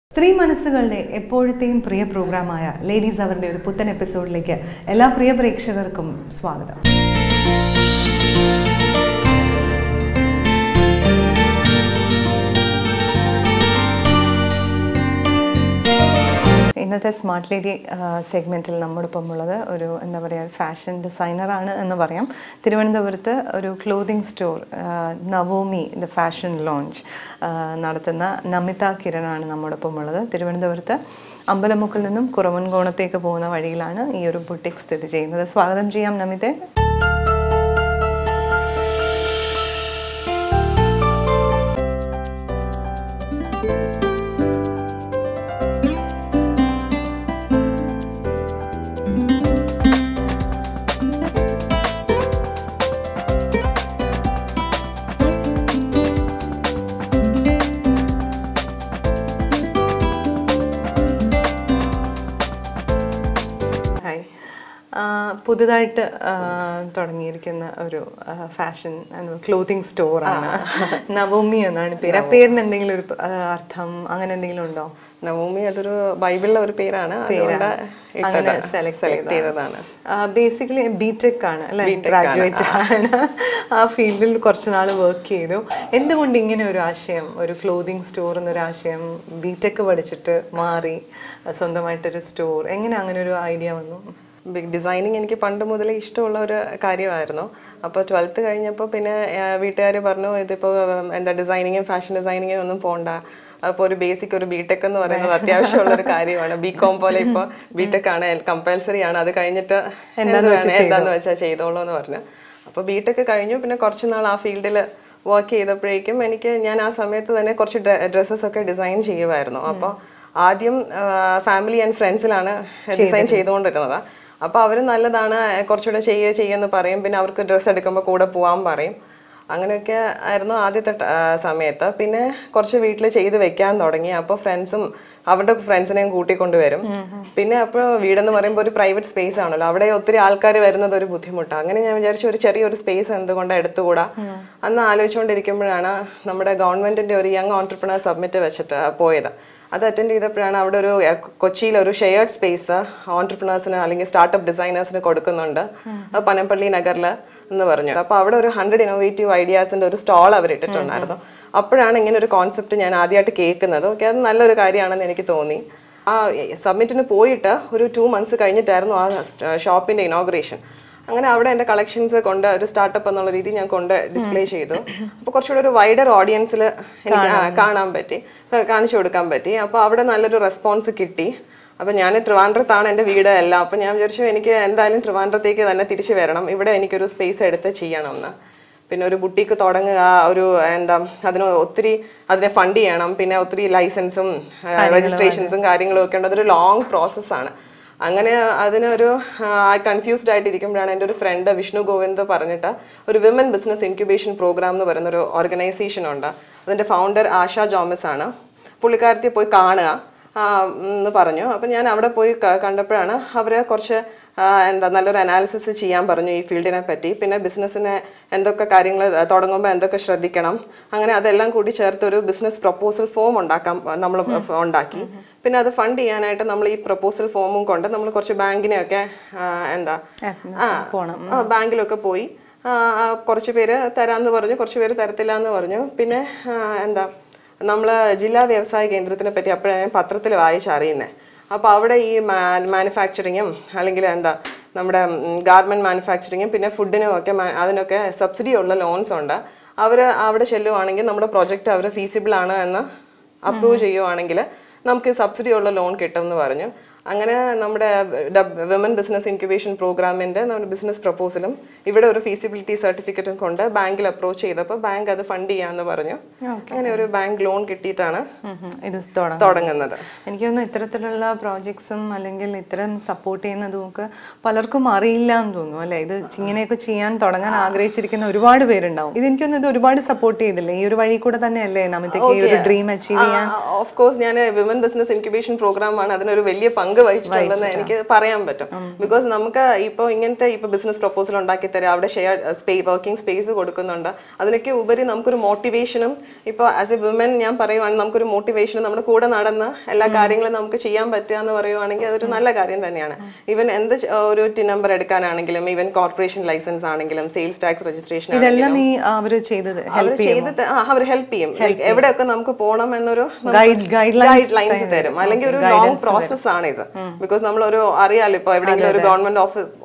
സ്ത്രീ മനസ്സുകളുടെ എപ്പോഴത്തെയും പ്രിയ പ്രോഗ്രാമായ ലേഡീസ് അവരുടെ ഒരു പുത്തൻ എപ്പിസോഡിലേക്ക് എല്ലാ പ്രിയ പ്രേക്ഷകർക്കും സ്വാഗതം. ഇന്നത്തെ സ്മാർട്ട് ലേഡി സെഗ്മെൻറ്റിൽ നമ്മോടൊപ്പം ഉള്ളത് ഒരു എന്താ പറയുക ഫാഷൻ ഡിസൈനറാണ് എന്ന് പറയാം. തിരുവനന്തപുരത്ത് ഒരു clothing store Naomi the fashion launch നടത്തുന്ന നമിത കിരണാണ് നമ്മോടൊപ്പം ഉള്ളത്. തിരുവനന്തപുരത്ത് അമ്പലമുക്കിൽ നിന്നും കുറവൻകോണത്തേക്ക് പോകുന്ന വഴിയിലാണ് ഈ ഒരു ബുട്ടിക് സ്ഥിതി ചെയ്യുന്നത്. സ്വാഗതം ചെയ്യാം നമിതെ. പുതുതായിട്ട് തുടങ്ങിയിരിക്കുന്ന ഒരു ഫാഷൻ ക്ലോത്തിങ് സ്റ്റോറാണ് നവോമി എന്നാണ് പേര്. ആ പേരിന് എന്തെങ്കിലും ഒരു അർത്ഥം അങ്ങനെ എന്തെങ്കിലും ഉണ്ടോ? നവോമി അതൊരു ബൈബിളിലെ ഒരു പേരാണ്, അങ്ങനെ സെലക്ട് ചെയ്തതാണ്. ബേസിക്കലി ബിടെക് ആണ് അല്ലെ, ഗ്രാജുവേറ്റ് ആണ്. ആ ഫീൽഡിൽ കുറച്ച് നാൾ വർക്ക് ചെയ്തു. എന്തുകൊണ്ട് ഇങ്ങനെ ഒരു ആശയം, ഒരു ക്ലോത്തിങ് സ്റ്റോർ എന്നൊരു ആശയം ബിടെക് പഠിച്ചിട്ട് മാറി സ്വന്തമായിട്ടൊരു സ്റ്റോർ, എങ്ങനെ അങ്ങനെ ഒരു ഐഡിയ വന്നു? ഡിസൈനിങ് എനിക്ക് പണ്ട് മുതലേ ഇഷ്ടമുള്ള ഒരു കാര്യമായിരുന്നു. അപ്പോൾ 12th കഴിഞ്ഞപ്പോൾ പിന്നെ വീട്ടുകാർ പറഞ്ഞു ഇതിപ്പോൾ എന്താ ഡിസൈനിങ്ങും ഫാഷൻ ഡിസൈനിങ്ങും ഒന്നും പോകണ്ട, അപ്പോൾ ഒരു ബേസിക് ഒരു ബിടെക് എന്ന് പറയുന്നത് അത്യാവശ്യമുള്ളൊരു കാര്യമാണ്. ബികോം പോലെ ഇപ്പോൾ ബിടെക് ആണ്, കമ്പൽസറി ആണ്. അത് കഴിഞ്ഞിട്ട് എന്താന്ന് വെച്ചാൽ ചെയ്തോളൂ എന്ന് പറഞ്ഞു. അപ്പോൾ ബിടെക് കഴിഞ്ഞു. പിന്നെ കുറച്ച് നാൾ ആ ഫീൽഡിൽ വർക്ക് ചെയ്തപ്പോഴേക്കും ഞാൻ ആ സമയത്ത് തന്നെ കുറച്ച് ഡ്രസ്സസ് ഒക്കെ ഡിസൈൻ ചെയ്യുമായിരുന്നു. അപ്പോൾ ആദ്യം ഫാമിലി ആൻഡ് ഫ്രണ്ട്സിലാണ് ഡിസൈൻ ചെയ്തുകൊണ്ടിരുന്നത്. അപ്പോൾ അവർ നല്ലതാണ്, കുറച്ചുകൂടെ ചെയ്യുമെന്ന് പറയും. പിന്നെ അവർക്ക് ഡ്രസ്സ് എടുക്കുമ്പോൾ കൂടെ പോകാൻ പറയും. അങ്ങനെയൊക്കെ ആയിരുന്നു ആദ്യത്തെ സമയത്ത്. പിന്നെ കുറച്ച് വീട്ടിൽ ചെയ്ത് വെക്കാൻ തുടങ്ങി. അപ്പോൾ ഫ്രണ്ട്സും അവരുടെ ഫ്രണ്ട്സിനെയും കൂട്ടിക്കൊണ്ടുവരും. പിന്നെ അപ്പോൾ വീടെന്ന് പറയുമ്പോൾ ഒരു പ്രൈവറ്റ് സ്പേസ് ആണല്ലോ, അവിടെ ഒത്തിരി ആൾക്കാർ വരുന്നത് ഒരു ബുദ്ധിമുട്ടാണ്. അങ്ങനെ ഞാൻ വിചാരിച്ചു ഒരു ചെറിയൊരു സ്പേസ് എന്തുകൊണ്ട് എടുത്തുകൂടാ. അന്ന് ആലോചിച്ചുകൊണ്ടിരിക്കുമ്പോഴാണ് നമ്മുടെ ഗവൺമെന്റിന്റെ ഒരു യങ് ഓൺട്രപ്രണർ സബ്മിറ്റ് വെച്ചിട്ട് പോയത്. അത് അറ്റൻഡ് ചെയ്തപ്പോഴാണ് അവിടെ ഒരു കൊച്ചിയിൽ ഒരു ഷെയർഡ് സ്പേസ് ഓൺട്രപ്രണേഴ്സിന് അല്ലെങ്കിൽ സ്റ്റാർട്ടപ്പ് ഡിസൈനേഴ്സിന് കൊടുക്കുന്നുണ്ട്, അത് പനമ്പള്ളി നഗറിൽ എന്ന് പറഞ്ഞു. അപ്പോൾ അവിടെ ഒരു 100 ഇന്നോവേറ്റീവ് ഐഡിയാസിന്റെ ഒരു സ്റ്റാൾ അവർ ഇട്ടിട്ടുണ്ടായിരുന്നു. അപ്പോഴാണ് ഇങ്ങനെ ഒരു കോൺസെപ്റ്റ് ഞാൻ ആദ്യമായിട്ട് കേൾക്കുന്നത്. ഓക്കെ, അത് നല്ലൊരു കാര്യമാണെന്ന് എനിക്ക് തോന്നി. ആ സബ്മിറ്റിന് പോയിട്ട് ഒരു 2 months കഴിഞ്ഞിട്ടായിരുന്നു ആ ഷോപ്പിന്റെ ഇനോഗ്രേഷൻ. അങ്ങനെ അവിടെ എൻ്റെ കളക്ഷൻസ് കൊണ്ട് ഒരു സ്റ്റാർട്ടപ്പ് എന്നുള്ള രീതി ഞാൻ കൊണ്ട് ഡിസ്പ്ലേ ചെയ്തു. അപ്പോൾ കുറച്ചുകൂടെ ഒരു വൈഡർ ഓഡിയൻസിൽ എനിക്ക് കാണിച്ചു കൊടുക്കാൻ പറ്റി. അപ്പോൾ അവിടെ നല്ലൊരു റെസ്പോൺസ് കിട്ടി. അപ്പോൾ ഞാൻ ട്രിവാൻഡ്രത്താണ് എൻ്റെ വീട് എല്ലാം. അപ്പോൾ ഞാൻ വിചാരിച്ചു എനിക്ക് എന്തായാലും ട്രിവാൻഡ്രത്തേക്ക് തന്നെ തിരിച്ചു വരണം, ഇവിടെ എനിക്കൊരു സ്പേസ് എടുത്ത് ചെയ്യണമെന്ന്. പിന്നെ ഒരു ബുട്ടീക്ക് തുടങ്ങുക, ഒരു അതിനെ ഫണ്ട് ചെയ്യണം, പിന്നെ ഒത്തിരി ലൈസൻസും രജിസ്ട്രേഷൻസും കാര്യങ്ങളും ഒക്കെ ഉണ്ട്. അതൊരു ലോങ് പ്രോസസ്സാണ്. അങ്ങനെ അതിനൊരു കൺഫ്യൂസ്ഡ് ആയിട്ടിരിക്കുമ്പോഴാണ് എൻ്റെ ഒരു ഫ്രണ്ട് വിഷ്ണു ഗോവിന്ദ് പറഞ്ഞിട്ട് ഒരു വിമൻ ബിസിനസ് ഇൻക്യുബേഷൻ പ്രോഗ്രാം എന്ന് പറയുന്നൊരു ഓർഗനൈസേഷൻ ഉണ്ട്. അതിൻ്റെ ഫൗണ്ടർ ആശ ജോമസ് ആണ്. പുള്ളിക്കാരത്തെ പോയി കാണുക എന്ന് പറഞ്ഞു. അപ്പം ഞാൻ അവിടെ പോയി കണ്ടപ്പോഴാണ് അവർ കുറച്ച് നല്ലൊരു അനാലിസിസ് ചെയ്യാൻ പറഞ്ഞു ഈ ഫീൽഡിനെ പറ്റി. പിന്നെ ബിസിനസ്സിനെ എന്തൊക്കെ കാര്യങ്ങൾ തുടങ്ങുമ്പോൾ എന്തൊക്കെ ശ്രദ്ധിക്കണം, അങ്ങനെ അതെല്ലാം കൂടി ചേർത്ത് ഒരു ബിസിനസ് പ്രപ്പോസൽ ഫോം നമ്മൾ ഉണ്ടാക്കി. പിന്നെ അത് ഫണ്ട് ചെയ്യാനായിട്ട് നമ്മൾ ഈ പ്രപ്പോസൽ ഫോമും കൊണ്ട് നമ്മൾ കുറച്ച് ബാങ്കിനെയൊക്കെ ബാങ്കിലൊക്കെ പോയി കുറച്ച് പേര് തരാമെന്ന് പറഞ്ഞു, കുറച്ച് പേര് തരത്തില്ല എന്ന് പറഞ്ഞു. പിന്നെ നമ്മൾ ജില്ലാ വ്യവസായ കേന്ദ്രത്തിനെ പറ്റി അപ്പോഴാണ് ഞാൻ പത്രത്തിൽ വായിച്ചറിയുന്നത്. അപ്പോൾ അവിടെ ഈ മാനുഫാക്ചറിങ്ങും അല്ലെങ്കിൽ നമ്മുടെ ഗാർമെൻറ്റ് മാനുഫാക്ചറിങ്ങും പിന്നെ ഫുഡിനും ഒക്കെ അതിനൊക്കെ സബ്സിഡി ഉള്ള ലോൺസ് ഉണ്ട്. അവർ അവിടെ ചെല്ലുവാണെങ്കിൽ നമ്മുടെ പ്രൊജക്റ്റ് അവർ ഫീസിബിൾ ആണ് എന്ന് അപ്രൂവ് ചെയ്യുവാണെങ്കിൽ നമുക്ക് സബ്സിഡി ഉള്ള ലോൺ കിട്ടുമെന്ന് പറഞ്ഞു. അങ്ങനെ നമ്മുടെ വിമൻ ബിസിനസ് ഇൻക്യുബേഷൻ പ്രോഗ്രാമിൻ്റെ നമ്മുടെ ബിസിനസ് പ്രപ്പോസലും ഇവിടെ ഒരു ഫീസിബിലിറ്റി സർട്ടിഫിക്കറ്റും കൊണ്ട് ബാങ്കിൽ അപ്രോച്ച് ചെയ്തപ്പോൾ ബാങ്ക് അത് ഫണ്ട് ചെയ്യാമെന്ന് പറഞ്ഞു. അങ്ങനെ ഒരു ബാങ്ക് ലോൺ കിട്ടിയിട്ടാണ് ഇത് തുടങ്ങുന്നത്. എനിക്ക് തോന്നുന്നു ഇത്തരത്തിലുള്ള പ്രോജക്ട്സും അല്ലെങ്കിൽ ഇത്തരം സപ്പോർട്ട് ചെയ്യുന്നതും ഒക്കെ പലർക്കും അറിയില്ല എന്ന് തോന്നുന്നു അല്ലെ. ഇത് ഇങ്ങനെയൊക്കെ ചെയ്യാൻ തുടങ്ങാൻ ആഗ്രഹിച്ചിരിക്കുന്ന ഒരുപാട് പേരുണ്ടാവും. ഇത് എനിക്ക് തോന്നുന്നു ഇത് ഒരുപാട് സപ്പോർട്ട് ചെയ്തില്ലേ, ഈ ഒരു വഴി കൂടെ തന്നെയല്ലേ നമിതയ്ക്ക് ഈ ഒരു ഡ്രീം അച്ചീവ് ചെയ്യാൻ? ഓഫ് കോഴ്സ് ഞാൻ വിമൻ ബിസിനസ് ഇൻക്യുബേഷൻ പ്രോഗ്രാമാണ് അതിനൊരു വലിയ പങ്ക് പങ്ക് വഹിച്ചിട്ടുണ്ടെന്ന് എനിക്ക് പറയാൻ പറ്റും. ബിക്കോസ് നമുക്ക് ഇപ്പോൾ ഇങ്ങനത്തെ ഇപ്പോൾ ബിസിനസ് പ്രപ്പോസൽ ഉണ്ടാക്കി തരാം, അവിടെ ഷെയർ വർക്കിംഗ് സ്പേസ് കൊടുക്കുന്നുണ്ട്. അതിനൊക്കെ ഉപരി നമുക്കൊരു മോട്ടിവേഷനും ഇപ്പോൾ ആസ് എ വിമൻ ഞാൻ പറയുവാണെങ്കിൽ നമുക്കൊരു മോട്ടിവേഷനും നമ്മുടെ കൂടെ നടന്ന് എല്ലാ കാര്യങ്ങളും നമുക്ക് ചെയ്യാൻ പറ്റുക എന്ന് പറയുവാണെങ്കിൽ അതൊരു നല്ല കാര്യം തന്നെയാണ്. ഈവൻ എന്ത് ഒരു ടിൻ നമ്പർ എടുക്കാനാണെങ്കിലും, ഈവൻ കോർപ്പറേഷൻ ലൈസൻസ് ആണെങ്കിലും, സെയിൽസ് ടാക്സ് രജിസ്ട്രേഷൻ അവർ ഹെൽപ്പ് ചെയ്യും. എവിടെയൊക്കെ നമുക്ക് പോകണം എന്നൊരു ഗൈഡ് ലൈൻസ് തരും. അല്ലെങ്കിൽ ഒരു ലോങ് പ്രോസസ് ആണ് ഇത്. ബിക്കോസ് നമ്മൾ ഒരു അറിയാലോ ഇപ്പൊ എവിടെയെങ്കിലും ഒരു ഗവൺമെന്റ്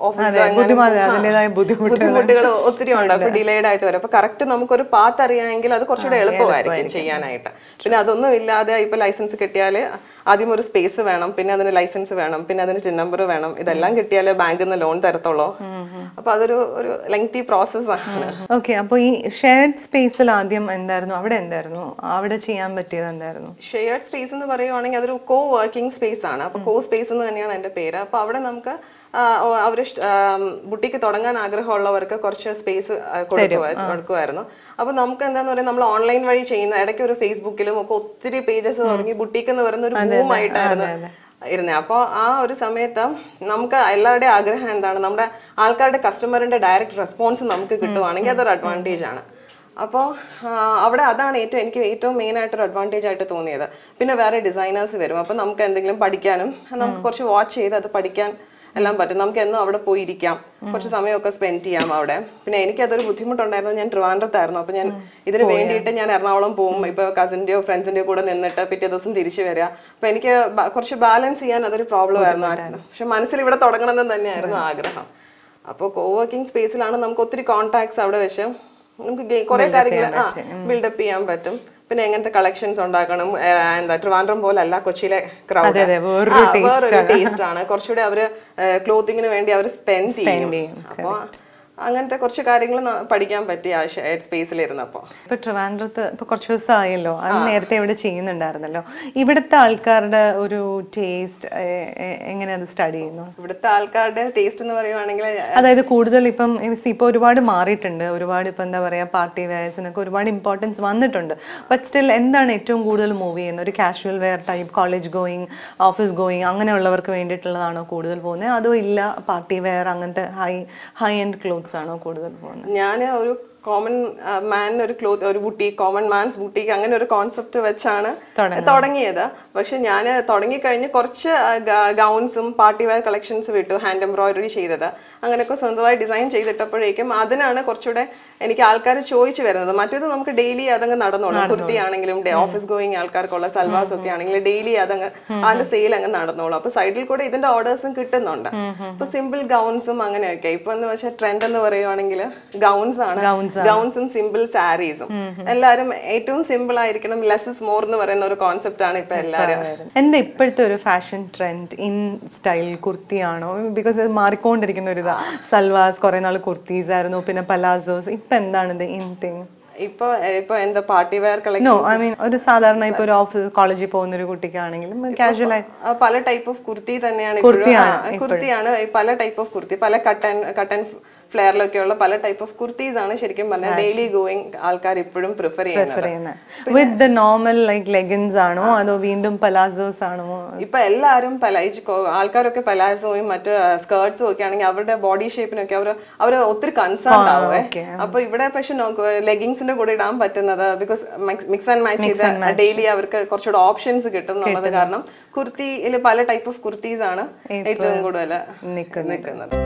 ബുദ്ധിമുട്ടുകൾ ഒത്തിരി ഉണ്ട്. അപ്പൊ ഡിലേഡ് ആയിട്ട് വരും. അപ്പൊ കറക്റ്റ് നമുക്കൊരു പാത്ത് അറിയാമെങ്കിൽ അത് കുറച്ചുകൂടെ എളുപ്പമായിരിക്കും ചെയ്യാനായിട്ട്. പിന്നെ അതൊന്നും ഇല്ലാതെ ഇപ്പൊ ലൈസൻസ് കിട്ടിയാല് ആദ്യം ഒരു സ്പേസ് വേണം, പിന്നെ അതിന് ലൈസൻസ് വേണം, പിന്നെ അതിന് ടിൻ നമ്പർ വേണം. ഇതെല്ലാം കിട്ടിയാലേ ബാങ്കിൽ നിന്ന് ലോൺ തരത്തുള്ളൂ. അപ്പൊ അതൊരു ലെങ്തി പ്രോസസ് ആണ്. ഓക്കെ, അപ്പൊ ഈ ഷെയർഡ് സ്പേസിൽ ആദ്യം എന്തായിരുന്നു, അവിടെ ചെയ്യാൻ പറ്റിയത് എന്തായിരുന്നു? ഷെയർഡ് സ്പേസ് എന്ന് പറയുവാണെങ്കിൽ അതൊരു കോ വർക്കിംഗ് സ്പേസ് ആണ്. അപ്പൊ കോ സ്പേസ് എന്ന് തന്നെയാണ് എന്റെ പേര്. അപ്പൊ അവിടെ നമുക്ക് അവർ ബുട്ടിക്ക് തുടങ്ങാൻ ആഗ്രഹമുള്ളവർക്ക് കുറച്ച് സ്പേസ് കൊടുക്കുമായിരുന്നു. അപ്പൊ നമുക്ക് എന്താന്ന് പറയുക, നമ്മൾ ഓൺലൈൻ വഴി ചെയ്യുന്ന ഇടയ്ക്ക് ഒരു ഫേസ്ബുക്കിലും ഒക്കെ ഒത്തിരി പേജസ് തുടങ്ങി ബുട്ടീക്ക് എന്ന് പറയുന്ന ഒരു ബൂമായിട്ടായിരുന്നു ഇരുന്നത്. അപ്പോൾ ആ ഒരു സമയത്ത് നമുക്ക് എല്ലാവരുടെയും ആഗ്രഹം എന്താണ്, നമ്മുടെ ആൾക്കാരുടെ കസ്റ്റമറിന്റെ ഡയറക്റ്റ് റെസ്പോൺസ് നമുക്ക് കിട്ടുവാണെങ്കിൽ അതൊരു അഡ്വാൻറ്റേജ് ആണ്. അപ്പോൾ അവിടെ അതാണ് എനിക്ക് ഏറ്റവും മെയിൻ ആയിട്ടൊരു അഡ്വാൻറ്റേജ് ആയിട്ട് തോന്നിയത്. പിന്നെ വേറെ ഡിസൈനേഴ്സ് വരും. അപ്പം നമുക്ക് എന്തെങ്കിലും പഠിക്കാനും നമുക്ക് കുറച്ച് വാച്ച് ചെയ്ത് അത് പഠിക്കാൻ എല്ലാം പറ്റും. നമുക്ക് എന്നും അവിടെ പോയിരിക്കാം, കുറച്ച് സമയമൊക്കെ സ്പെൻഡ് ചെയ്യാം അവിടെ. പിന്നെ എനിക്കതൊരു ബുദ്ധിമുട്ടുണ്ടായിരുന്നു, ഞാൻ ട്രിവാൻഡ്രത്തായിരുന്നു. അപ്പോൾ ഞാൻ ഇതിന് വേണ്ടിയിട്ട് ഞാൻ എറണാകുളം പോകും, ഇപ്പോൾ കസിൻ്റെയോ ഫ്രണ്ട്സിൻ്റെയോ കൂടെ നിന്നിട്ട് പിറ്റേ ദിവസം തിരിച്ചു വരിക. അപ്പോൾ എനിക്ക് കുറച്ച് ബാലൻസ് ചെയ്യാൻ അതൊരു പ്രോബ്ലം ആയിരുന്നു. പക്ഷെ മനസ്സിൽ ഇവിടെ തുടങ്ങണമെന്ന് തന്നെയായിരുന്നു ആഗ്രഹം. അപ്പോൾ കോ വർക്കിംഗ് സ്പേസിലാണ് നമുക്ക് ഒത്തിരി കോൺടാക്ട്സ് അവിടെ വെച്ച് നമുക്ക് കുറെ കാര്യങ്ങൾ ബിൽഡപ്പ് ചെയ്യാൻ പറ്റും. പിന്നെ എങ്ങനത്തെ കളക്ഷൻസ് ഉണ്ടാക്കണം, ട്രിവാൻഡ്രം പോലെ അല്ല, കൊച്ചിയിലെ ക്രൗഡ് വേറൊരു ടേസ്റ്റ് ആണ്. കുറച്ചുകൂടെ അവര് ക്ലോത്തിങ്ങിന് വേണ്ടി അവർ സ്പെൻഡ് ചെയ്യും. അപ്പൊ അങ്ങനത്തെ കുറച്ച് കാര്യങ്ങൾ പഠിക്കാൻ പറ്റി ആ ഷെയർഡ് സ്പേസിലിരുന്നപ്പോൾ. ഇപ്പൊ ട്രിവാൻഡ്രത്ത് ഇപ്പൊ കുറച്ച് ദിവസം ആയല്ലോ, അത് നേരത്തെ ഇവിടെ ചെയ്യുന്നുണ്ടായിരുന്നല്ലോ. ഇവിടുത്തെ ആൾക്കാരുടെ ഒരു ടേസ്റ്റ് എങ്ങനെ അത് സ്റ്റഡി ചെയ്യുന്നു? ഇവിടുത്തെ ആൾക്കാരുടെ ടേസ്റ്റ് എന്ന് പറയുവാണെങ്കിൽ അതായത് കൂടുതൽ ഇപ്പൊ ഒരുപാട് മാറിയിട്ടുണ്ട്, ഒരുപാട് ഇപ്പൊ എന്താ പറയാ പാർട്ടി വെയർസിനൊക്കെ ഒരുപാട് ഇമ്പോർട്ടൻസ് വന്നിട്ടുണ്ട്. ബട്ട് സ്റ്റിൽ എന്താണ് ഏറ്റവും കൂടുതൽ മൂവ് ചെയ്യുന്നത്? ഒരു casual wear type, college going, office going അങ്ങനെയുള്ളവർക്ക് വേണ്ടിയിട്ടുള്ളതാണോ കൂടുതൽ പോകുന്നത്, അതോ ഇല്ല പാർട്ടി വെയർ അങ്ങനത്തെ ഹൈ എൻഡ് ക്ലോത്ത് ആണോ കൂടുതൽ പോകുന്നത്? ഞാൻ ഒരു കോമൺ മാൻ ഒരു ബുട്ടീക്ക്, കോമൺ മാൻസ് ബുട്ടീക്ക് അങ്ങനെ ഒരു കോൺസെപ്റ്റ് വെച്ചാണ് തുടങ്ങിയത്. പക്ഷെ ഞാൻ തുടങ്ങിക്കഴിഞ്ഞ് കുറച്ച് ഗൗൺസും പാർട്ടി വെയർ കളക്ഷൻസ് വിട്ടു, ഹാൻഡ് എംബ്രോയിഡറി ചെയ്തത് അങ്ങനെയൊക്കെ സ്വന്തമായി ഡിസൈൻ ചെയ്തിട്ടപ്പോഴേക്കും അതിനാണ് കുറച്ചുകൂടെ എനിക്ക് ആൾക്കാർ ചോദിച്ചു വരുന്നത്. മറ്റേത് നമുക്ക് ഡെയിലി അതങ്ങ് നടന്നോളും. കുർത്തി ആണെങ്കിലും ഓഫീസ് ഗോയിങ് ആൾക്കാർക്കുള്ള സൽവാസ് ഒക്കെ ആണെങ്കിലും ഡെയിലി അതങ്ങ് അതിന്റെ സെയിൽ അങ്ങ് നടന്നോളും. അപ്പൊ സൈഡിൽ കൂടെ ഇതിന്റെ ഓർഡേഴ്സും കിട്ടുന്നുണ്ട്. ഇപ്പൊ സിമ്പിൾ ഗൗൺസും അങ്ങനെയൊക്കെ. ഇപ്പൊ എന്ന് വെച്ചാൽ ട്രെൻഡ് എന്ന് പറയുവാണെങ്കിൽ ഗൗൺസ് ആണ്. ഗൗൺസും സിമ്പിൾ സാരീസും എല്ലാരും ഏറ്റവും സിമ്പിൾ ആയിരിക്കണം, ലെസ് ഇസ് മോർ എന്ന് പറയുന്ന ഒരു കോൺസെപ്റ്റ് ആണ് ഇപ്പൊ എല്ലാരും. എന്താ ഇപ്പോഴത്തെ ഒരു ഫാഷൻ ട്രെൻഡ് ഇൻ സ്റ്റൈൽ കുർത്തിയാണോ? ബിക്കോസ് ഇത് മാറിക്കൊണ്ടിരിക്കുന്ന ഒരു ഇതാ. സൽവാസ് കുറെ നാൾ കുർത്തീസ് ആയിരുന്നു, പിന്നെ പലാസോസ്. ഇപ്പൊ എന്താണ് ഇൻ തിങ്? ഇപ്പൊ എന്താ party wear collection? No, I mean ഒരു സാധാരണ ഇപ്പൊ ഒരു ഓഫീസ് കോളേജിൽ പോകുന്ന ഒരു കുട്ടിക്കാണെങ്കിലും കാഷ്വൽ ആയിട്ട് പല ടൈപ്പ് ഓഫ് കുർത്തി തന്നെയാണ്. കുർത്തിയാണ് പല ടൈപ്പ് ഓഫ് കുർത്തി, പല കട്ടൻ ഫ്ലെയറിലൊക്കെയുള്ള പല ടൈപ്പ് ഓഫ് കുർത്തീസ് ആണ് ശരിക്കും പറഞ്ഞാൽ ഡെയിലി ഗോയിങ് ആൾക്കാർ ഇപ്പോഴും പ്രിഫർ ചെയ്യുന്നത്. With the normal like leggings ആണോ അതോ വീണ്ടും പലാസോസ് ആണോ? ഇപ്പൊ എല്ലാരും ആൾക്കാരൊക്കെ പലാസോയും മറ്റ് സ്കേർട്സും ഒക്കെ ആണെങ്കിൽ അവരുടെ ബോഡി ഷേപ്പിനൊക്കെ അവർ ഒത്തിരി കൺസേൺ ആവേ. അപ്പൊ ഇവിടെ പക്ഷെ ലെഗിങ്സിന്റെ കൂടെ ഇടാൻ പറ്റുന്നത് ബിക്കോസ് മിക്സ് ആൻഡ് മാച്ച് ചെയ്ത് ഡെയിലി അവർക്ക് കുറച്ചുകൂടെ ഓപ്ഷൻസ് കിട്ടും എന്നുള്ളത് കാരണം കുർത്തിയിൽ പല ടൈപ്പ് ഓഫ് കുർത്തീസ് ആണ് ഏറ്റവും കൂടുതൽ നിൽക്കുന്നത്.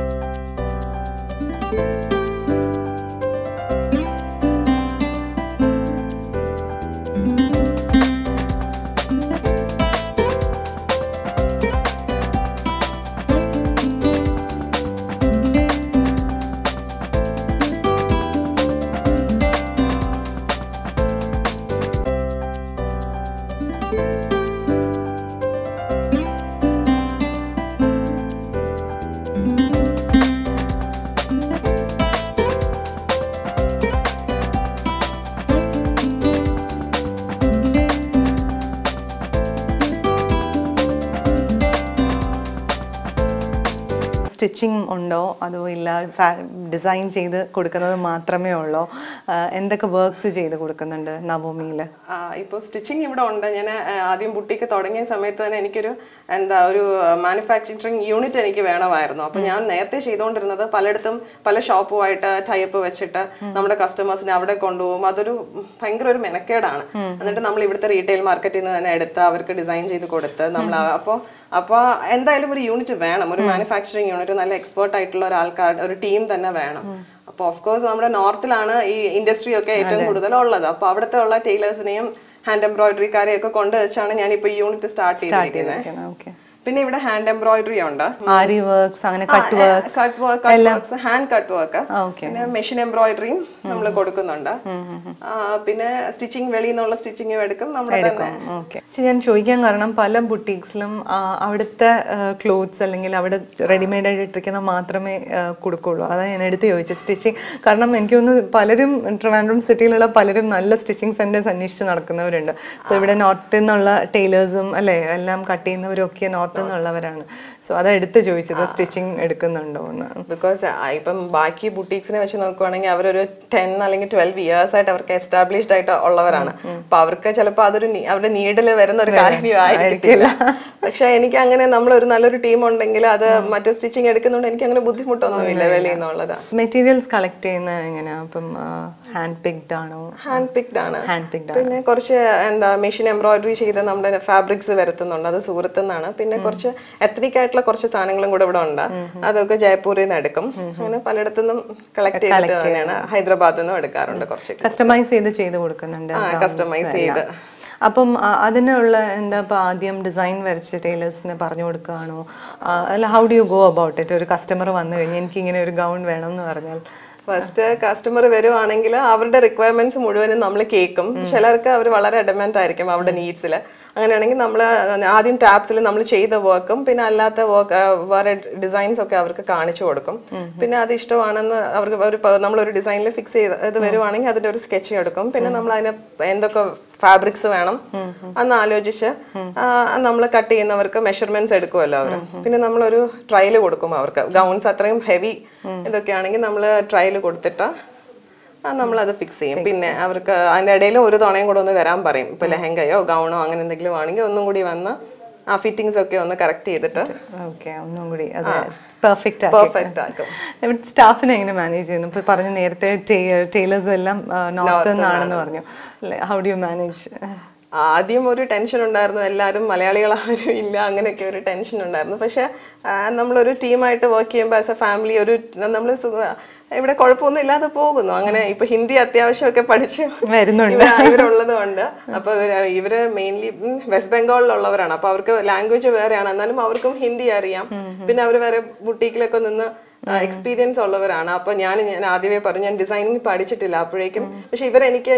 സ്റ്റിച്ചിങ് ഉണ്ടോ അതോ ഇല്ല ഡിസൈൻ ചെയ്ത് കൊടുക്കുന്നത് മാത്രമേ ഉള്ളോ? എന്തൊക്കെ വർക്ക്സ് ചെയ്ത് കൊടുക്കുന്നുണ്ട് നവോമിയിൽ? ഇപ്പോൾ സ്റ്റിച്ചിങ് ഇവിടെ ഉണ്ട്. ഞാൻ ആദ്യം ബുട്ടിക്ക് തുടങ്ങിയ സമയത്ത് തന്നെ എനിക്കൊരു ഒരു മാനുഫാക്ചറിങ് യൂണിറ്റ് എനിക്ക് വേണമായിരുന്നു. അപ്പോൾ ഞാൻ നേരത്തെ ചെയ്തുകൊണ്ടിരുന്നത് പലയിടത്തും പല ഷോപ്പുമായിട്ട് ടൈപ്പ് വെച്ചിട്ട് നമ്മുടെ കസ്റ്റമേഴ്സിനെ അവിടെ കൊണ്ടുപോകും. അതൊരു ഭയങ്കര ഒരു മെനക്കേടാണ്. എന്നിട്ട് നമ്മൾ ഇവിടുത്തെ റീറ്റെയിൽ മാർക്കറ്റിൽ നിന്ന് തന്നെ എടുത്ത് അവർക്ക് ഡിസൈൻ ചെയ്ത് കൊടുത്ത് നമ്മൾ അപ്പോൾ എന്തായാലും ഒരു യൂണിറ്റ് വേണം, ഒരു മാനുഫാക്ചറിങ് യൂണിറ്റ്, നല്ല എക്സ്പേർട്ട് ആയിട്ടുള്ള ഒരു ടീം തന്നെ വേണം. അപ്പോൾ ഓഫ് കോഴ്സ് നമ്മുടെ നോർത്തിലാണ് ഈ ഇൻഡസ്ട്രി ഒക്കെ ഏറ്റവും കൂടുതൽ ഉള്ളത്. അപ്പോൾ അവിടുത്തെ ഉള്ള ടൈലേഴ്സിനെയും ഹാൻഡ് എംബ്രോയിഡറിക്കാരെയൊക്കെ കൊണ്ട് വെച്ചാണ് ഞാനിപ്പോൾ ഈ യൂണിറ്റ് സ്റ്റാർട്ട് ചെയ്തിരിക്കുന്നത്. പിന്നെ ഇവിടെ ഹാൻഡ് എംബ്രോയിഡറി ഉണ്ട്, ആരി വർക്ക്സ്, അങ്ങനെ cut works, hand cut work, പിന്നെ മെഷീൻ എംബ്രോയിഡറിയും നമ്മൾ കൊടുക്കുന്നുണ്ട്. പിന്നെ സ്റ്റിച്ചിങ് വെളിയിൽ നിന്നുള്ള സ്റ്റിച്ചിങ്ങും എടുക്കും നമ്മൾ തന്നെ. ഞാൻ ചോദിക്കാൻ കാരണം പല ബുട്ടീക്സിലും അവിടുത്തെ ക്ലോത്ത്സ് അല്ലെങ്കിൽ അവിടെ റെഡിമെയ്ഡ് ആയിട്ട് ഇട്ടിരിക്കുന്ന മാത്രമേ കൊടുക്കുള്ളൂ. അതാണ് ഞാൻ എടുത്ത് ചോദിച്ചത് സ്റ്റിച്ചിങ്. കാരണം എനിക്കൊന്ന് പലരും ട്രിവാൻഡ്രം സിറ്റിയിലുള്ള പലരും നല്ല സ്റ്റിച്ചിങ് സെന്റേഴ്സ് അന്വേഷിച്ച് നടക്കുന്നവരുണ്ട്. ഇപ്പോൾ ഇവിടെ നോർത്തിൽ നിന്നുള്ള ടൈലേഴ്സും അല്ലേ എല്ലാം കട്ട് ചെയ്യുന്നവരൊക്കെ നോർത്ത് ുള്ളവരാണ്. സോ അത് എടുത്ത് ചോദിച്ചത് സ്റ്റിച്ചിങ് എടുക്കുന്നുണ്ടോ എന്ന്. ബിക്കോസ് ഇപ്പം ബാക്കി ബുട്ടീക്സിനെ വെച്ച് നോക്കുവാണെങ്കിൽ അവരൊരു 10 അല്ലെങ്കിൽ 12 ഇയേഴ്സ് ആയിട്ട് അവർക്ക് എസ്റ്റാബ്ലിഷ്ഡ് ആയിട്ട് ഉള്ളവരാണ്. അപ്പൊ അവർക്ക് ചിലപ്പോൾ അതൊരു അവരുടെ നീഡിൽ വരുന്ന ഒരു കാര്യമായിരിക്കില്ല. പക്ഷെ എനിക്ക് അങ്ങനെ നമ്മളൊരു നല്ലൊരു ടീം ഉണ്ടെങ്കിൽ അത് മറ്റു സ്റ്റിച്ചിങ് എടുക്കുന്നുണ്ട് എനിക്ക് അങ്ങനെ ബുദ്ധിമുട്ടൊന്നുമില്ല വെളിയിൽ നിന്നുള്ളത്. മെറ്റീരിയൽസ് കളക്ട് ചെയ്യുന്ന എങ്ങനെയാ? അപ്പം ഹാൻഡ് പിക്ഡ് ആണോ? ഹാൻഡ് പിക്ഡ് ആണ്. പിന്നെ കുറച്ച് മെഷീൻ എംബ്രോയിഡറി ചെയ്ത് നമ്മുടെ ഫാബ്രിക്സ് വരുത്തുന്നുണ്ട്, അത് സൂറത്ത് നിന്നാണ്. പിന്നെ കുറച്ച് എത്നിക് ആയിട്ടുള്ള കുറച്ച് സാധനങ്ങളും കൂടെ ഇവിടെ ഉണ്ട്, അതൊക്കെ ജയ്പൂരിൽ നിന്ന് എടുക്കും. അങ്ങനെ പലയിടത്തുനിന്നും കളക്ട് ചെയ്തിട്ട് തന്നെയാണ്. ഹൈദരാബാദിൽ നിന്നും എടുക്കാറുണ്ട്. കുറച്ച് കസ്റ്റമൈസ് ചെയ്ത് കൊടുക്കുന്നുണ്ട്. കസ്റ്റമൈസ് ചെയ്ത്. അപ്പം അതിനുള്ള ഇപ്പം ആദ്യം ഡിസൈൻ വരച്ച് ടൈലേഴ്സിന് പറഞ്ഞു കൊടുക്കുകയാണോ? അല്ല, how do you go about it? ഒരു കസ്റ്റമർ വന്നു കഴിഞ്ഞാൽ എനിക്ക് ഇങ്ങനെ ഒരു ഗൗൺ വേണം എന്ന് പറഞ്ഞാൽ ഫസ്റ്റ് കസ്റ്റമർ വരുവാണെങ്കിൽ അവരുടെ റിക്വയർമെന്റ്സ് മുഴുവനും നമ്മൾ കേൾക്കും. ചിലർക്ക് അവർ വളരെ അഡമന്റ് ആയിരിക്കും അവരുടെ നീഡ്സിൽ. അങ്ങനെയാണെങ്കിൽ നമ്മൾ ആദ്യം ടാപ്സിൽ നമ്മൾ ചെയ്ത വർക്കും പിന്നെ അല്ലാത്ത വർക്ക് വേറെ ഡിസൈൻസ് ഒക്കെ അവർക്ക് കാണിച്ചു കൊടുക്കും. പിന്നെ അത് ഇഷ്ടമാണെന്ന് അവർക്ക് നമ്മളൊരു ഡിസൈനിൽ ഫിക്സ് ചെയ്ത് വരുവാണെങ്കിൽ അതിന്റെ ഒരു സ്കെച്ച് എടുക്കും. പിന്നെ നമ്മൾ അതിന് എന്തൊക്കെ ഫാബ്രിക്സ് വേണം അന്ന് ആലോചിച്ച് നമ്മൾ കട്ട് ചെയ്യുന്നവർക്ക് മെഷർമെന്റ്സ് എടുക്കുമല്ലോ അവർ. പിന്നെ നമ്മളൊരു ട്രയൽ കൊടുക്കും അവർക്ക്. ഗൗൺസ് അത്രയും ഹെവി ഇതൊക്കെയാണെങ്കിൽ നമ്മൾ ട്രയൽ കൊടുത്തിട്ട് നമ്മളത് ഫിക്സ് ചെയ്യും. പിന്നെ അവർക്ക് അതിൻ്റെ ഇടയിൽ ഒരു തവണയും കൂടെ ഒന്ന് വരാൻ പറയും. ഇപ്പൊ ലെഹങ്കയോ ഗൗണോ അങ്ങനെ എന്തെങ്കിലും ആണെങ്കിൽ ഒന്നും കൂടി വന്ന് ആ ഫിറ്റിംഗ്സ് ഒക്കെ ഒന്ന് കറക്റ്റ് ചെയ്തിട്ട് ഒന്നും കൂടി പെർഫെക്റ്റ് ആക്കും. സ്റ്റാഫിനെ എങ്ങനെ മാനേജ് ചെയ്യുന്നു? ഇപ്പൊ പറഞ്ഞു നേരത്തെ ടൈലേഴ്സ് എല്ലാം നോർത്ത് നിന്നാണെന്ന് പറഞ്ഞു. How do you manage? ആദ്യം ഒരു ടെൻഷൻ ഉണ്ടായിരുന്നു, എല്ലാവരും മലയാളികളാരും ഇല്ല, അങ്ങനെയൊക്കെ ഒരു ടെൻഷൻ ഉണ്ടായിരുന്നു. പക്ഷെ നമ്മളൊരു ടീമായിട്ട് വർക്ക് ചെയ്യുമ്പോൾ ആസ് എ ഫാമിലി നമ്മൾ ഇവിടെ കുഴപ്പമൊന്നും ഇല്ലാതെ പോകുന്നു. അങ്ങനെ ഇപ്പൊ ഹിന്ദി അത്യാവശ്യമൊക്കെ പഠിച്ച് വരുന്നുണ്ട് ഇവരുള്ളത് കൊണ്ട്. അപ്പൊ ഇവര് മെയിൻലി വെസ്റ്റ് ബംഗാളിലുള്ളവരാണ്. അപ്പൊ അവർക്ക് ലാംഗ്വേജ് വേറെയാണ്, എന്നാലും അവർക്കും ഹിന്ദി അറിയാം. പിന്നെ അവർ വേറെ ബുട്ടീക്കിലൊക്കെ നിന്ന് എക്സ്പീരിയൻസ് ഉള്ളവരാണ്. അപ്പൊ ഞാൻ ആദ്യമേ പറഞ്ഞു ഞാൻ ഡിസൈനിങ് പഠിച്ചിട്ടില്ല അപ്പോഴേക്കും. പക്ഷെ ഇവരെനിക്ക്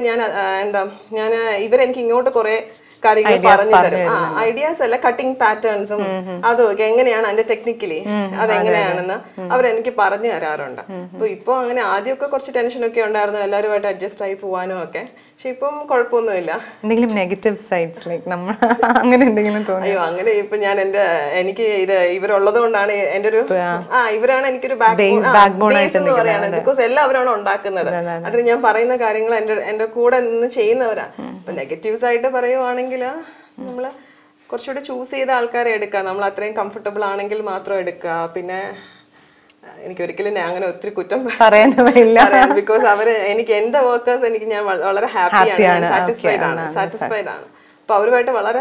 ഇവരെനിക്ക് ഇങ്ങോട്ട് കുറെ കാര്യങ്ങൾ പറഞ്ഞു തരും. ഐഡിയാസ് അല്ല, കട്ടിങ് പാറ്റേൺസും അതൊക്കെ എങ്ങനെയാണ് അതിന്റെ ടെക്നിക്കലി അതെങ്ങനെയാണെന്ന് അവരെനിക്ക് പറഞ്ഞു തരാറുണ്ട്. അപ്പൊ ഇപ്പൊ അങ്ങനെ ആദ്യമൊക്കെ കുറച്ച് ടെൻഷനൊക്കെ ഉണ്ടായിരുന്നു, എല്ലാവരുമായിട്ട് അഡ്ജസ്റ്റ് ആയി പോവാനും ഒക്കെ. പക്ഷെ ഇപ്പം കുഴപ്പമൊന്നുമില്ല. എന്തെങ്കിലും നെഗറ്റീവ് സൈഡ്സ് ലൈക്ക് നമ്മൾ അങ്ങനെ എന്തെങ്കിലും തോന്നി? അയ്യോ, അങ്ങനെ ഇപ്പൊ എനിക്ക് ഇത് ഇവരുള്ളത് കൊണ്ടാണ് എന്റെ ഒരു ഇവരാണ് എനിക്കൊരു ബാക്ക് ബോൺ എന്ന് പറയുന്നത്. ബിക്കോസ് എല്ലാവരാണ് ഉണ്ടാക്കുന്നത്. അതിന് ഞാൻ പറയുന്ന കാര്യങ്ങൾ എന്റെ കൂടെ നിന്ന് ചെയ്യുന്നവരാണ്. ഇപ്പൊ നെഗറ്റീവ്സ് ആയിട്ട് പറയുവാണെങ്കിൽ നമ്മള് കുറച്ചുകൂടി ചൂസ് ചെയ്ത ആൾക്കാരെ എടുക്കുക. നമ്മൾ അത്രയും കംഫർട്ടബിൾ ആണെങ്കിൽ മാത്രം എടുക്കുക. പിന്നെ എനിക്കൊരിക്കലും അങ്ങനെ ഒത്തിരി കുറ്റം പറയാനില്ല. ബിക്കോസ് എന്റെ വർക്കേഴ്സ് ഞാൻ വളരെ ഹാപ്പിയാണ്, സാറ്റിസ്ഫൈഡ് ആണ്. അപ്പൊ അവരുമായിട്ട് വളരെ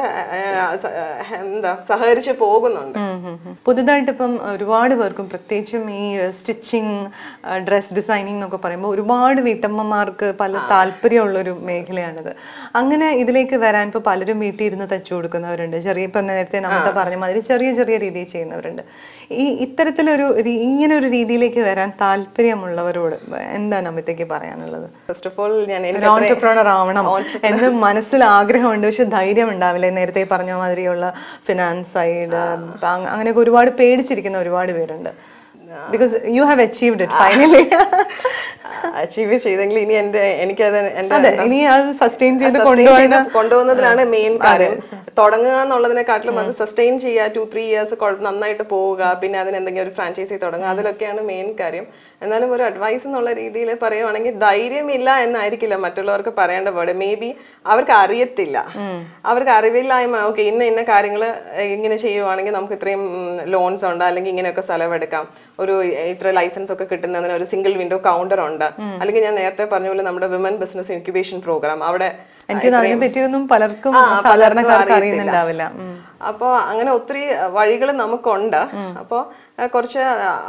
സഹകരിച്ച് പോകുന്നുണ്ട്. പുതുതായിട്ട് ഇപ്പം ഒരുപാട് പേർക്കും പ്രത്യേകിച്ചും ഈ സ്റ്റിച്ചിങ്, ഡ്രസ് ഡിസൈനിങ് എന്നൊക്കെ പറയുമ്പോൾ ഒരുപാട് വീട്ടമ്മമാർക്ക് പല താല്പര്യമുള്ളൊരു മേഖലയാണിത്. അങ്ങനെ ഇതിലേക്ക് വരാൻ ഇപ്പോൾ പലരും വീട്ടിൽ ഇരുന്ന് തച്ചു കൊടുക്കുന്നവരുണ്ട്. ഇപ്പം നേരത്തെ നമ്മൾ പറഞ്ഞ മാതിരി ചെറിയ രീതിയിൽ ചെയ്യുന്നവരുണ്ട്. ഇത്തരത്തിലൊരു ഇങ്ങനെ ഒരു രീതിയിലേക്ക് വരാൻ താല്പര്യമുള്ളവരോട് എന്താണ് അമിതയ്ക്ക് പറയാനുള്ളത്? ഫസ്റ്റ് ഓഫ് ഓൾ ഞാൻ ഓൺട്രപ്രണർ ആവണം എന്ന് മനസ്സിൽ ആഗ്രഹമുണ്ട്, പക്ഷെ ധൈര്യം ഉണ്ടാവില്ല. നേരത്തെ പറഞ്ഞ മാതിരിയുള്ള ഫിനാൻസ് സൈഡ് അങ്ങനെയൊക്കെ ഒരുപാട് പേടിച്ചിരിക്കുന്ന ഒരുപാട് പേരുണ്ട്. Because you have achieved it finally. Achieve ചെയ്തെങ്കിൽ ഇനി എനിക്കത് ഇനി അത് സസ്റ്റെയിൻ ചെയ്ത് കൊണ്ടുപോകുന്നതിലാണ് മെയിൻ കാര്യം. തുടങ്ങുക എന്നുള്ളതിനെക്കാട്ടിലും അത് സസ്റ്റെയിൻ ചെയ്യുക, 2-3 ഇയേഴ്സ് നന്നായിട്ട് പോവുക, പിന്നെ അതിന് എന്തെങ്കിലും ഒരു ഫ്രാഞ്ചൈസി തുടങ്ങുക, അതിലൊക്കെയാണ് മെയിൻ കാര്യം. എന്നാലും ഒരു അഡ്വൈസ് എന്നുള്ള രീതിയിൽ പറയുവാണെങ്കിൽ ധൈര്യമില്ല എന്നായിരിക്കില്ല മറ്റുള്ളവർക്ക് പറയേണ്ട വേർഡ്. മേ ബി അവർക്ക് അറിയത്തില്ല, അവർക്ക് അറിവില്ലായ്മ. ഓക്കെ, ഇന്ന കാര്യങ്ങൾ ഇങ്ങനെ ചെയ്യുവാണെങ്കിൽ നമുക്ക് ഇത്രയും ലോൺസ് ഉണ്ട്, അല്ലെങ്കിൽ ഇങ്ങനെയൊക്കെ സ്ഥലം എടുക്കാം, ഒരു ഇത്ര ലൈസൻസ് ഒക്കെ കിട്ടുന്നതിന് ഒരു സിംഗിൾ വിൻഡോ കൗണ്ടർ ഉണ്ട്, അല്ലെങ്കിൽ ഞാൻ നേരത്തെ പറഞ്ഞ പോലെ നമ്മുടെ വിമൻ ബിസിനസ് ഇൻക്യുബേഷൻ പ്രോഗ്രാം അവിടെ എനിക്ക് അതിനെ പറ്റിയൊന്നും പലർക്കും സാധാരണക്കാർക്ക് അറിയുന്നുണ്ടാവില്ല. അപ്പൊ അങ്ങനെ ഒത്തിരി വഴികൾ നമുക്കുണ്ട്. അപ്പൊ കുറച്ച്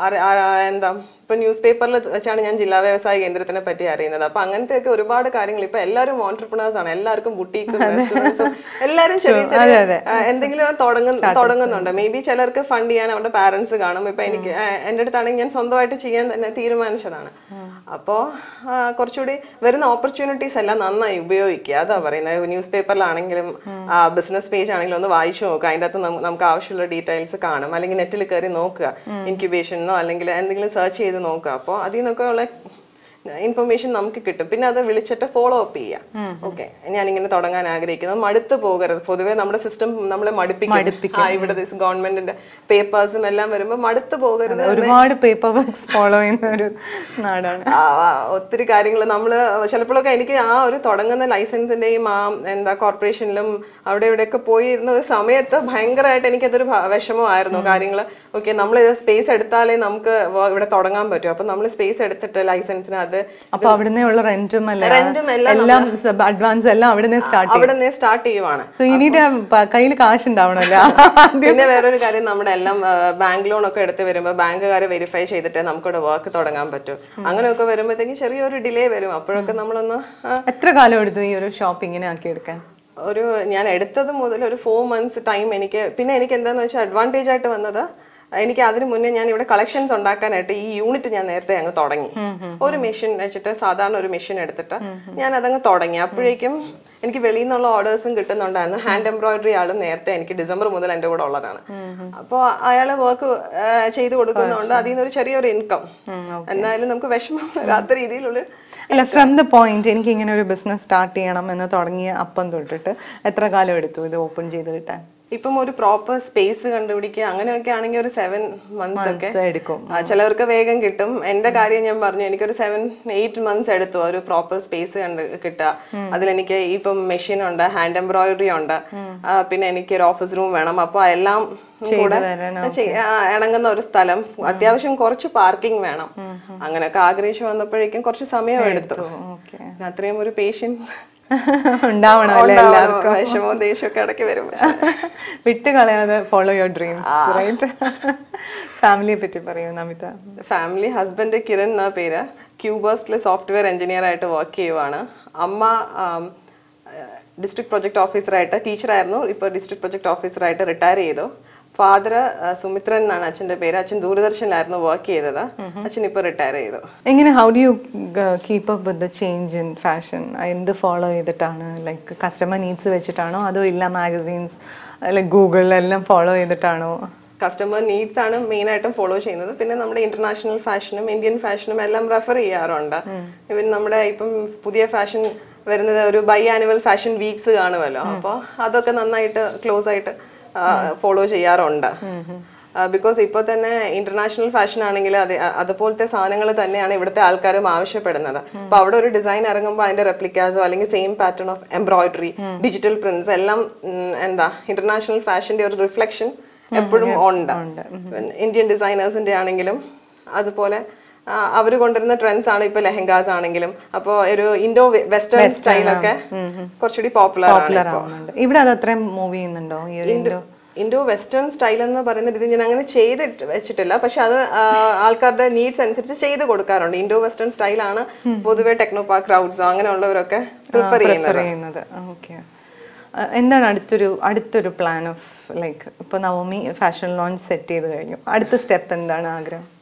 എന്താ ഇപ്പൊ ന്യൂസ് പേപ്പറിൽ വെച്ചാണ് ഞാൻ ജില്ലാ വ്യവസായ കേന്ദ്രത്തിനെ പറ്റി അറിയുന്നത്. അപ്പൊ അങ്ങനത്തെയൊക്കെ ഒരുപാട് കാര്യങ്ങൾ ഇപ്പൊ എല്ലാവരും ഓൺട്രപ്രണേഴ്സ് ആണ്, എല്ലാവർക്കും ബുട്ടീക്കും റെസ്റ്റോറൻറ്റ്സും എല്ലാവരും ചെറിയ എന്തെങ്കിലും തുടങ്ങുന്നുണ്ട്. മേ ബി ചിലർക്ക് ഫണ്ട് ചെയ്യാൻ അവരുടെ പാരന്റ്സ് കാണും. ഇപ്പൊ എനിക്ക് എൻ്റെ അടുത്താണെങ്കിൽ ഞാൻ സ്വന്തമായിട്ട് ചെയ്യാൻ തന്നെ തീരുമാനിച്ചതാണ്. അപ്പോൾ കുറച്ചുകൂടി വരുന്ന ഓപ്പർച്യൂണിറ്റീസ് എല്ലാം നന്നായി ഉപയോഗിക്കുക, അതാ പറയുന്നത്. ന്യൂസ് പേപ്പറിലാണെങ്കിലും ബിസിനസ് പേജ് ആണെങ്കിലും ഒന്ന് വായിച്ചു നോക്കുക, അതിൻ്റെ അകത്ത് നമുക്ക് ആവശ്യമുള്ള ഡീറ്റെയിൽസ് കാണും. അല്ലെങ്കിൽ നെറ്റിൽ കയറി നോക്കുക, ഇൻക്യുബേഷനോ അല്ലെങ്കിൽ എന്തെങ്കിലും സെർച്ച് ചെയ്ത് നോക്കുക. അപ്പോൾ അതിൽ നിന്നൊക്കെ ഉള്ള ഇൻഫർമേഷൻ നമുക്ക് കിട്ടും. പിന്നെ അത് വിളിച്ചിട്ട് ഫോളോ അപ്പ് ചെയ്യാം. ഓക്കെ, ഞാനിങ്ങനെ തുടങ്ങാൻ ആഗ്രഹിക്കുന്നത്, മടുത്തു പോകരുത്. പൊതുവേ നമ്മുടെ സിസ്റ്റം നമ്മളെ മടുപ്പിക്കും. ഇവിടെ ഗവൺമെന്റിന്റെ പേപ്പേഴ്സും എല്ലാം വരുമ്പോൾ മടുത്തു പോകരുത്. ഒരുപാട് പേപ്പർ വർക്ക്സ് ഫോളോ ചെയ്യുന്ന ഒരു നാടാണ്. ഒത്തിരി കാര്യങ്ങൾ നമ്മൾ ചിലപ്പോഴൊക്കെ എനിക്ക് ആ ഒരു തുടങ്ങുന്ന ലൈസൻസിന്റെയും എന്താ കോർപ്പറേഷനിലും അവിടെ ഇവിടെയൊക്കെ പോയിരുന്ന ഒരു സമയത്ത് ഭയങ്കരമായിട്ട് എനിക്കതൊരു വിഷമമായിരുന്നു. കാര്യങ്ങൾ ഓക്കെ, നമ്മൾ സ്പേസ് എടുത്താലേ നമുക്ക് ഇവിടെ തുടങ്ങാൻ പറ്റും. അപ്പൊ നമ്മൾ സ്പേസ് എടുത്തിട്ട് ലൈസൻസിന് അപ്പൊ അവിടുന്നുള്ള റെന്റും എല്ലാം അഡ്വാൻസ് എല്ലാം അവിടുന്ന് സ്റ്റാർട്ട് ചെയ്യുവാണ്. സോ ഇനി കയ്യിൽ കാശ് ഉണ്ടാവണല്ലോ. പിന്നെ വേറൊരു കാര്യം, നമ്മുടെ എല്ലാം ബാങ്ക് ലോൺ ഒക്കെ എടുത്ത് വരുമ്പോൾ ബാങ്കുകാരെ വെരിഫൈ ചെയ്തിട്ട് നമുക്കിവിടെ വർക്ക് തുടങ്ങാൻ പറ്റും. അങ്ങനെയൊക്കെ വരുമ്പോഴത്തേക്കും ചെറിയൊരു ഡിലേ വരും. അപ്പോഴൊക്കെ നമ്മളൊന്ന് എത്ര കാലം എടുത്തു ഈ ഒരു ഷോപ്പ് ഇങ്ങനെ ആക്കി എടുക്കാൻ? ഞാൻ എടുത്തത് മുതൽ ഒരു 4 months ടൈം എനിക്ക്. പിന്നെ എനിക്ക് എന്താന്ന് വെച്ചാൽ അഡ്വാൻറ്റേജ് ആയിട്ട് വന്നത്, എനിക്ക് അതിന് മുന്നേ ഞാൻ ഇവിടെ കളക്ഷൻസ് ഉണ്ടാക്കാനായിട്ട് ഈ യൂണിറ്റ് ഞാൻ നേരത്തെ അങ്ങ് തുടങ്ങി. ഒരു മെഷീൻ വെച്ചിട്ട്, സാധാരണ ഒരു മെഷീൻ എടുത്തിട്ട് ഞാൻ അതങ്ങ് തുടങ്ങി. അപ്പോഴേക്കും എനിക്ക് വെളിയിൽ നിന്നുള്ള ഓർഡേഴ്സും കിട്ടുന്നുണ്ടായിരുന്നു. ഹാൻഡ് എംബ്രോയിഡറി ആളും നേരത്തെ എനിക്ക് ഡിസംബർ മുതൽ എൻ്റെ കൂടെ ഉള്ളതാണ്. അപ്പോൾ അയാള് വർക്ക് ചെയ്ത് കൊടുക്കുന്നുണ്ട്, അതിൽ നിന്നൊരു ചെറിയൊരു ഇൻകം. എന്നാലും നമുക്ക് വിഷമം വരാത്ത രീതിയിലുള്ള അല്ല, ഫ്രം ദ പോയിന്റ് എനിക്ക് ഇങ്ങനെ ഒരു ബിസിനസ് സ്റ്റാർട്ട് ചെയ്യണം എന്ന് തുടങ്ങിയ അപ്പം തൊട്ടിട്ട് എത്ര കാലം എടുത്തു ഇത് ഓപ്പൺ ചെയ്ത് കിട്ടാൻ? ഇപ്പം ഒരു പ്രോപ്പർ സ്പേസ് കണ്ടുപിടിക്കുക അങ്ങനെയൊക്കെ ആണെങ്കിൽ ഒരു 7 months ഒക്കെ എടുക്കും. ചിലവർക്ക് വേഗം കിട്ടും. എന്റെ കാര്യം ഞാൻ പറഞ്ഞു, എനിക്കൊരു 7-8 months എടുത്തു ഒരു പ്രോപ്പർ സ്പേസ് കിട്ടുക. അതിലെനിക്ക് ഇപ്പം മെഷീൻ ഉണ്ട്, ഹാൻഡ് എംബ്രോയിഡറി ഉണ്ട്, പിന്നെ എനിക്ക് ഒരു ഓഫീസ് റൂം വേണം. അപ്പൊ എല്ലാം കൂടെ ഇണങ്ങുന്ന ഒരു സ്ഥലം, അത്യാവശ്യം കുറച്ച് പാർക്കിംഗ് വേണം. അങ്ങനെയൊക്കെ ആഗ്രഹിച്ചു വന്നപ്പോഴേക്കും കുറച്ച് സമയം എടുത്തു. അത്രയും ഒരു പേഷ്യൻസ് ഉണ്ടാവണം. വിഷമവും ദേഷ്യമൊക്കെ ഇടയ്ക്ക് വരും. വിട്ടുകളയാതെ ഫോളോ യുവർ ഡ്രീംസ്, റൈറ്റ്? ഫാമിലിയെ പറ്റി പറയൂ നമിത. ഫാമിലി, ഹസ്ബൻഡ് കിരൺ എന്ന പേര്, ക്യൂബേഴ്സിലെ സോഫ്റ്റ്വെയർ എഞ്ചിനീയർ ആയിട്ട് വർക്ക് ചെയ്യുവാണ്. അമ്മ ഡിസ്ട്രിക്ട് പ്രൊജക്ട് ഓഫീസറായിട്ട്, ടീച്ചറായിരുന്നു, ഇപ്പോൾ ഡിസ്ട്രിക്ട് പ്രൊജക്ട് ഓഫീസറായിട്ട് റിട്ടയർ ചെയ്തു. ഫാദർ സുമിത്രൻ എന്നാണ് അച്ഛൻ്റെ പേര്. അച്ഛൻ ദൂരദർശനിലായിരുന്നു വർക്ക് ചെയ്തത്. അച്ഛൻ ഇപ്പോൾ റിട്ടയർ ചെയ്തു. എങ്ങനെ, how do you keep up with the change in fashion? എന്ത് ഫോളോ ചെയ്തിട്ടാണ്? ലൈക്ക് കസ്റ്റമർ നീഡ്സ് വെച്ചിട്ടാണോ, അതോ ഇല്ല മാഗസീൻസ് ലൈക്ക് ഗൂഗിളിലെല്ലാം ഫോളോ ചെയ്തിട്ടാണോ? കസ്റ്റമർ നീഡ്സ് ആണ് മെയിനായിട്ടും ഫോളോ ചെയ്യുന്നത്. പിന്നെ നമ്മുടെ ഇന്റർനാഷണൽ ഫാഷനും ഇന്ത്യൻ ഫാഷനും എല്ലാം റെഫർ ചെയ്യാറുണ്ട്. ഇവൻ നമ്മുടെ ഇപ്പം പുതിയ ഫാഷൻ വരുന്നത് ഒരു ബൈ ആനുവൽ ഫാഷൻ വീക്സ് കാണുമല്ലോ, അപ്പോൾ അതൊക്കെ നന്നായിട്ട് ക്ലോസ് ആയിട്ട് ഫോളോ ചെയ്യാറുണ്ട്. ബിക്കോസ് ഇപ്പോൾ തന്നെ ഇന്റർനാഷണൽ ഫാഷൻ ആണെങ്കിൽ അതുപോലത്തെ സാധനങ്ങൾ തന്നെയാണ് ഇവിടുത്തെ ആൾക്കാരും ആവശ്യപ്പെടുന്നത്. അപ്പൊ അവിടെ ഒരു ഡിസൈൻ ഇറങ്ങുമ്പോൾ അതിന്റെ റെപ്ലിക്കാസോ അല്ലെങ്കിൽ same pattern of embroidery, digital prints എല്ലാം എന്താ ഇന്റർനാഷണൽ ഫാഷന്റെ ഒരു റിഫ്ലക്ഷൻ എപ്പോഴും ഉണ്ട്. ഇന്ത്യൻ ഡിസൈനേഴ്സിന്റെ ആണെങ്കിലും അതുപോലെ അവർ കൊണ്ടുവരുന്ന ട്രെൻഡ്സ് ആണ് ഇപ്പൊ ലെഹങ്കാസ് ആണെങ്കിലും. അപ്പോൾ ഒരു ഇൻഡോ വെസ്റ്റേൺ സ്റ്റൈലൊക്കെ കുറച്ചുകൂടി പോപ്പുലർ ആണ്. ഇവിടെ അത് അത്രയും മൂവ് ചെയ്യുന്നുണ്ടോ? ഇൻഡോ വെസ്റ്റേൺ സ്റ്റൈൽ എന്ന് പറയുന്ന രീതി ഞാൻ അങ്ങനെ ചെയ്തിട്ട് വെച്ചിട്ടില്ല, പക്ഷെ അത് ആൾക്കാരുടെ നീഡ്സ് അനുസരിച്ച് ചെയ്ത് കൊടുക്കാറുണ്ട്. ഇൻഡോ വെസ്റ്റേൺ സ്റ്റൈലാണ് പൊതുവെ ടെക്നോ പാർക്ക് ക്രൗഡ്സോ അങ്ങനെയുള്ളവരൊക്കെ പ്രിഫർ ചെയ്യുന്നത്. ഓക്കെ, എന്താണ് അടുത്തൊരു പ്ലാൻ ഓഫ് ലൈക്ക് ഇപ്പൊ നവോമി ഫാഷൻ ലോഞ്ച് സെറ്റ് ചെയ്ത് കഴിഞ്ഞു, അടുത്ത സ്റ്റെപ്പ് എന്താണ് ആഗ്രഹം?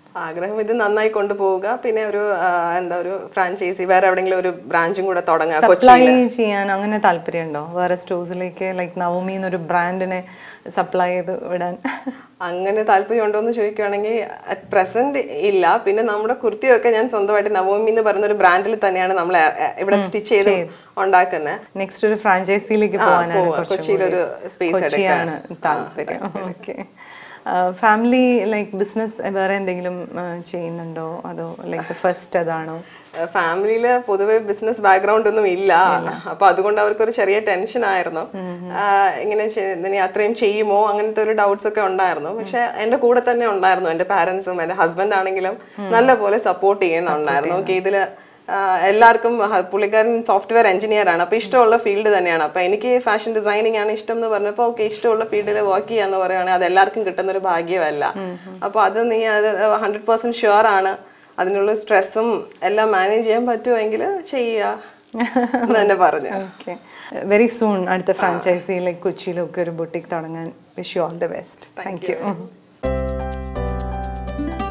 ആഗ്രഹം ഇത് നന്നായി കൊണ്ടുപോവുക, പിന്നെ ഒരു എന്താ ഒരു ഫ്രാഞ്ചൈസി വേറെ എവിടെയെങ്കിലും ഒരു ബ്രാഞ്ചും കൂടെ തുടങ്ങുക. സപ്ലൈ ചെയ്യാൻ അങ്ങനെ താല്പര്യമുണ്ടോ വേറെ സ്റ്റോഴ്സിലേക്ക്, ലൈക്ക് നവോമി എന്നൊരു ബ്രാൻഡിനെ സപ്ലൈ ചെയ്ത് വിടാൻ? അങ്ങനെ താല്പര്യം ഉണ്ടോ എന്ന് ചോദിക്കുകയാണെങ്കിൽ അറ്റ് പ്രസന്റ് ഇല്ല. പിന്നെ നമ്മുടെ കുർത്തിയൊക്കെ ഞാൻ സ്വന്തമായിട്ട് നവോമി എന്ന് പറയുന്ന ഒരു ബ്രാൻഡിൽ തന്നെയാണ് നമ്മൾ ഇവിടെ സ്റ്റിച്ച് ചെയ്ത് ഉണ്ടാക്കുന്നത്. നെക്സ്റ്റ് ഒരു ഫ്രാഞ്ചൈസിയിലേക്ക് പോകാനാണ് കൊച്ചിയിലൊരു സ്പേസ് കൊച്ചിയാണ് താല്പര്യം. ഓക്കെ. ഫാമിലി ലൈക്ക് ബിസിനസ് വേറെ എന്തെങ്കിലും ചെയ്യുന്നുണ്ടോ, അതോ ലൈക്ക് ഫസ്റ്റ് അതാണോ? ഫാമിലിയില് പൊതുവെ ബിസിനസ് ബാക്ക്ഗ്രൗണ്ട് ഒന്നും ഇല്ല, അപ്പൊ അതുകൊണ്ട് അവർക്കൊരു ചെറിയ ടെൻഷൻ ആയിരുന്നു. ഇങ്ങനെ അത്രയും ചെയ്യുമോ അങ്ങനത്തെ ഒരു ഡൗട്ട്സ് ഒക്കെ ഉണ്ടായിരുന്നു. പക്ഷെ എന്റെ കൂടെ തന്നെ ഉണ്ടായിരുന്നു എന്റെ പാരന്റ്സും എന്റെ ഹസ്ബൻഡ് ആണെങ്കിലും നല്ല പോലെ സപ്പോർട്ട് ചെയ്യുന്നുണ്ടായിരുന്നു. ഓക്കെ, ഇതില് എല്ലാവർക്കും പുള്ളിക്കാരൻ സോഫ്റ്റ്വെയർ എഞ്ചിനീയർ ആണ്, അപ്പൊ ഇഷ്ടമുള്ള ഫീൽഡ് തന്നെയാണ്. അപ്പൊ എനിക്ക് ഫാഷൻ ഡിസൈനിങ് ആണ് ഇഷ്ടം എന്ന് പറഞ്ഞപ്പോൾ ഓക്കെ, ഇഷ്ടമുള്ള ഫീൽഡിൽ വർക്ക് ചെയ്യാന്ന് പറയുകയാണെങ്കിൽ അത് എല്ലാവർക്കും കിട്ടുന്ന ഒരു ഭാഗ്യമല്ല. അപ്പൊ അത് നീ അത് 100% ഷുവർ ആണ്, അതിനുള്ള സ്ട്രെസ്സും എല്ലാം മാനേജ് ചെയ്യാൻ പറ്റുമെങ്കിൽ ചെയ്യുക എന്ന് തന്നെ പറഞ്ഞു. ഓക്കെ, വെരി സൂൺ അടുത്ത ഫ്രാഞ്ചൈസി ലൈക്ക് കൊച്ചിയിലൊക്കെ ഒരു ബുട്ടിക് തുടങ്ങാൻ. Wish you all the best. Thank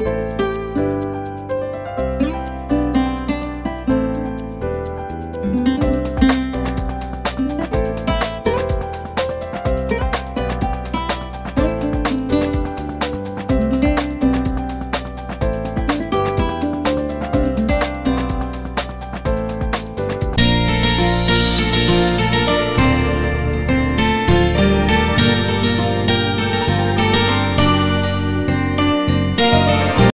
U.